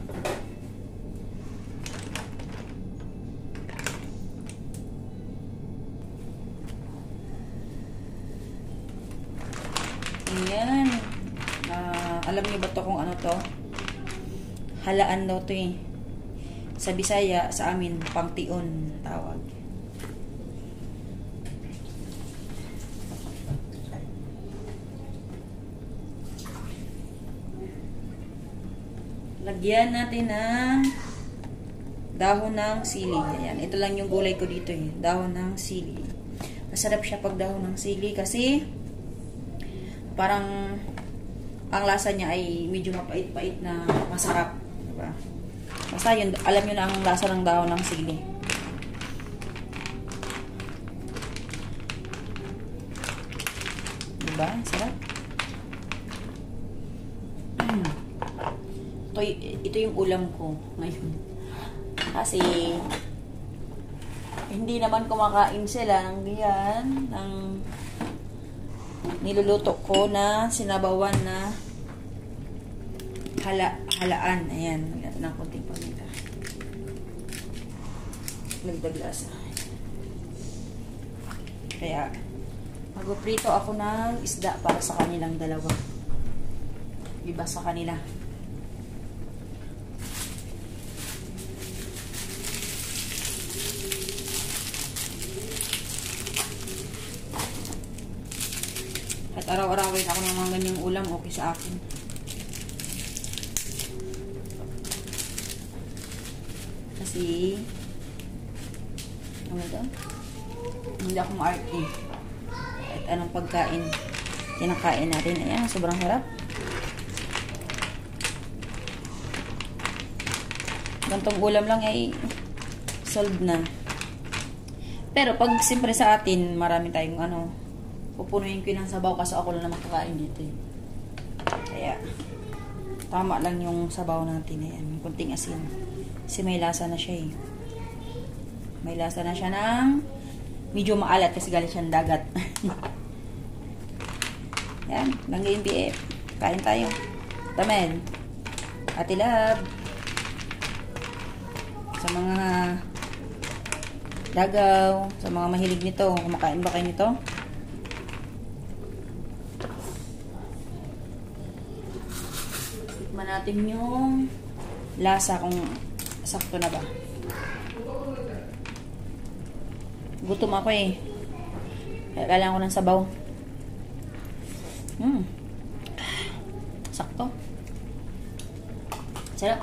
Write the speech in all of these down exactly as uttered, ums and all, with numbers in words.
Ayan. Uh, alam niyo ba to kung ano to? Halaan daw to eh. Sa Bisaya, sa amin, pangtion tawag. Lagyan natin ng dahon ng sili. Ayan. Ito lang yung gulay ko dito eh. Dahon ng sili. Masarap siya pag dahon ng sili kasi parang ang lasa niya ay medyo mapait-pait na masarap. Diba? Basta yun, alam nyo na ang lasa ng dahon ng sili. Diba? Sarap. Ito, ito yung ulam ko ngayon. Kasi hindi naman kumakain sila ng ganyan, ng niluluto ko na sinabawan na hala, halaan. Ayan, natin ng konting paminta. Nagdag lasa. Kaya, magpuprito ako ng isda para sa kanilang dalawa. Iba sa kanila. At araw-arawin ako ng mga ganyang ulam, okay sa akin. Kasi, ano doon? Hindi ako ma-arte. At anong pagkain, kinakain natin. Ayan, sobrang harap. Gantong ulam lang ay solved na. Pero pag siyempre sa atin, marami tayong ano, pupunuin ko ng sabaw kasi ako lang naman kakain dito eh. Kaya tama lang yung sabaw natin. Ayan, kunting asin. Kasi may lasa na siya eh. May lasa na siya ng medyo maalat kasi galing siya ng dagat. Ayan, langgayin B F. Kain tayo. Tamen. Ate Love. Sa mga dagaw, sa mga mahilig nito, kumakain ba kayo nito? Tikman natin yung lasa kung sakto na ba. Gutom ako eh. Kaya kailangan ko ng sabaw. Hmm. Sakto. Sarap.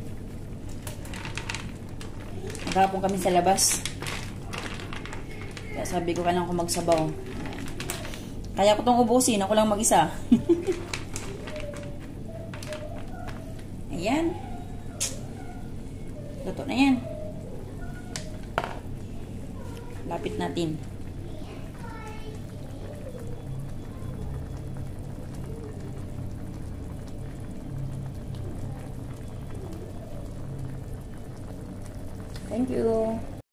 Nagkapon kami sa labas. Kaya sabi ko kailangan ko magsabaw. Kaya ko itong ubusin. Ako lang mag-isa. Ayan. Luto na yan. Lapit natin. Thank you.